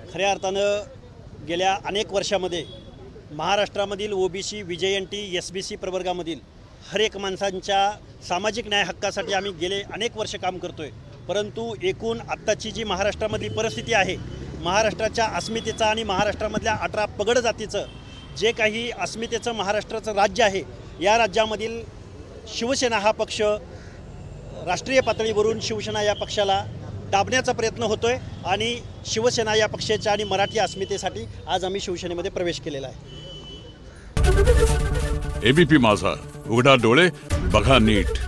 खऱ्या अर्थानं गेल्या अनेक वर्षामध्ये महाराष्ट्रामधील ओबीसी, VJNT, SBC प्रवर्गामधील हर एक माणसांच्या सामाजिक न्याय हक्कासाठी आम्ही गेले अनेक वर्ष काम करतोय। परंतु एकूण आत्ताची जी महाराष्ट्रामधली परिस्थिती आहे, महाराष्ट्राच्या अस्मितेचा आणि महाराष्ट्रामधल्या 18 पगड जातीचं जे काही अस्मितेचं महाराष्ट्राचं राज्य आहे, या राज्यामधील शिवसेना हा पक्ष राष्ट्रीय पातळीवरून शिवसेना या पक्षाला दाबण्याचा प्रयत्न होतोय आणि शिवसेना या पक्षाच्या आणि मराठी अस्मितेसाठी आज आम्ही शिवसेनेमध्ये प्रवेश केलेला आहे। ABP माझा, उघडा डोळे बघा नीट।